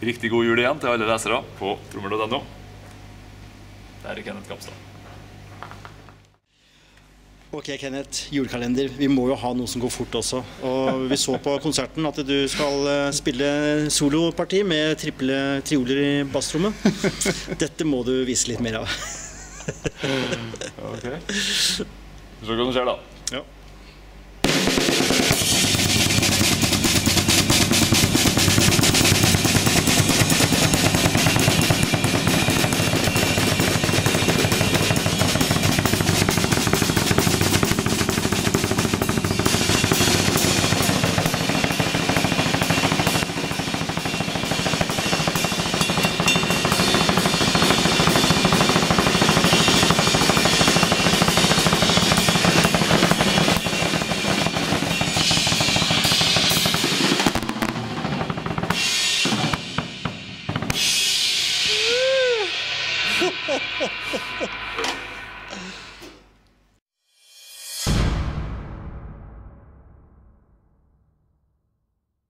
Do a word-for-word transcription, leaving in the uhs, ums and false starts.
Riktig god jul igjen til alle lesere på trommer punktum no. Der er Kenneth Kapstad. Ok, Kenneth, julekalender. Vi må jo ha noe som går fort også. Og vi så på konserten at du skal spille soloparti med triple trioler i bassrommet. Dette må du vise litt mer av. Ok. Så hva som skjer da? Ja.